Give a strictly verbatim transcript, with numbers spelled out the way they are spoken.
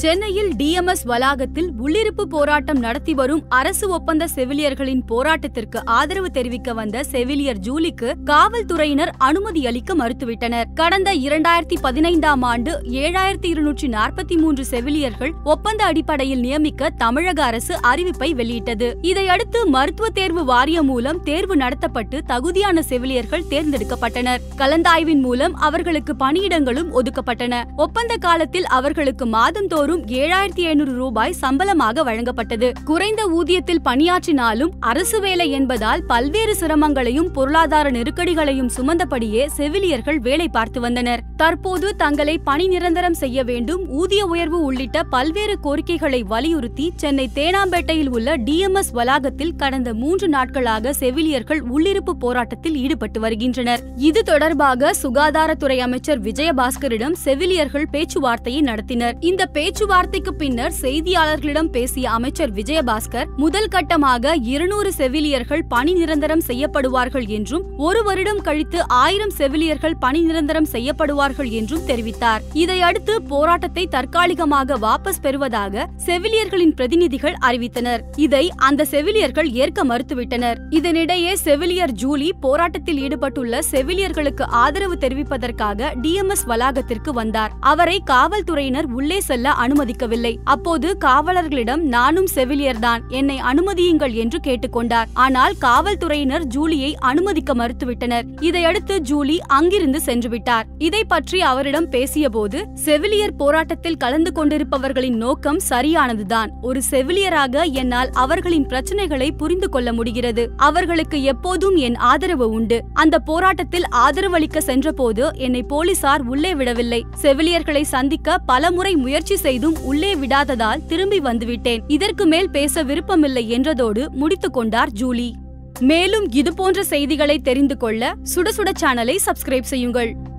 சென்னையில் D M S வளாகத்தில் உள்ளிருப்பு போராட்டம் நடத்தி வரும் அரசு ஒப்பந்த செவிலியர்களின் போராட்டத்திற்கு ஆதரவு தெரிவிக்க வந்த செவிலியர் ஜூலிக்கு காவல்துறையினர் அனுமதி அளிக்க மறுத்துவிட்டனர். கடந்த இரண்டாயிரத்தி பதினைந்தாம் ஆண்டு ஏழாயிரத்தி இருநூற்றி நாற்பத்தி மூன்று செவிலியர்கள் ஒப்பந்த அடிப்படையில் நியமிக்க தமிழக அரசு அறிவிப்பை வெளியிட்டது. இதையடுத்து மருத்துவ தேர்வு வாரியம் மூலம் தேர்வு நடத்தப்பட்டு தகுதியான செவிலியர்கள் தேர்ந்தெடுக்கப்பட்டனர். கலந்தாய்வின் மூலம் அவர்களுக்கு பணியிடங்களும் ஒதுக்கப்பட்டன. ஒப்பந்த காலத்தில் அவர்களுக்கு மாதந்தோறும் ஏழாயிரத்தி ஐநூறு ரூபாய் சம்பளமாக வழங்கப்பட்டது. குறைந்த ஊதியத்தில் பணியாற்றினாலும் அரசு வேலை என்பதால் பல்வேறு சிரமங்களையும் பொருளாதார நெருக்கடிகளையும் சுமந்தபடியே செவிலியர்கள் வேலை பார்த்து வந்தனர். தற்போது தங்களை பணி நிரந்தரம் செய்ய வேண்டும், ஊதிய உயர்வு உள்ளிட்ட பல்வேறு கோரிக்கைகளை வலியுறுத்தி சென்னை தேனாம்பேட்டையில் உள்ள டி எம் எஸ் வளாகத்தில் கடந்த மூன்று நாட்களாக செவிலியர்கள் உள்ளிருப்பு போராட்டத்தில் ஈடுபட்டு வருகின்றனர். இது தொடர்பாக சுகாதாரத்துறை அமைச்சர் விஜயபாஸ்கரிடம் செவிலியர்கள் பேச்சுவார்த்தையை நடத்தினர். இந்த பேச்சுவார்த்தைக்கு பின்னர் செய்தியாளர்களிடம் பேசிய அமைச்சர் விஜயபாஸ்கர் முதல் கட்டமாக இருநூறு செவிலியர்கள் பணி நிரந்தரம் செய்யப்படுவார்கள் என்றும் ஒரு வருடம் கழித்து ஆயிரம் செவிலியர்கள் பணி நிரந்தரம் செய்யப்படுவார்கள் என்றும் தெரிவித்தார். இதையடுத்து போராட்டத்தை தற்காலிகமாக வாபஸ் பெறுவதாக செவிலியர்களின் பிரதிநிதிகள் அறிவித்தனர். இதை அந்த செவிலியர்கள் ஏற்க மறுத்துவிட்டனர். இதனிடையே செவிலியர் ஜூலி போராட்டத்தில் ஈடுபட்டுள்ள செவிலியர்களுக்கு ஆதரவு தெரிவிப்பதற்காக டி எம் எஸ் வளாகத்திற்கு வந்தார். அவரை காவல்துறையினர் உள்ளே செல்ல அனுமதிக்கவில்லை. அப்போது காவலர்களிடம் நானும் செவிலியர்தான், என்னை அனுமதியுங்கள் என்று கேட்டுக்கொண்டார். ஆனால் காவல்துறையினர் ஜூலியை அனுமதிக்க மறுத்துவிட்டனர். இதையடுத்து ஜூலி அங்கிருந்து சென்றுவிட்டார். இதை பற்றி அவரிடம் பேசியபோது செவிலியர் போராட்டத்தில் கலந்து கொண்டிருப்பவர்களின் நோக்கம் சரியானதுதான். ஒரு செவிலியராக என்னால் அவர்களின் பிரச்சனைகளை புரிந்து கொள்ள முடிகிறது. அவர்களுக்கு எப்போதும் என் ஆதரவு உண்டு. அந்த போராட்டத்தில் ஆதரவளிக்க சென்றபோது என்னை போலீசார் உள்ளே விடவில்லை. செவிலியர்களை சந்திக்க பலமுறை முயற்சி செய்தும் உள்ளே விடாததால் திரும்பி வந்துவிட்டேன். இதற்கு மேல் பேச விருப்பமில்லை என்றதோடு முடித்துக் கொண்டார் ஜூலி. மேலும் இதுபோன்ற செய்திகளை தெரிந்து கொள்ள சுட சுட சேனலை சப்ஸ்கிரைப் செய்யுங்கள்.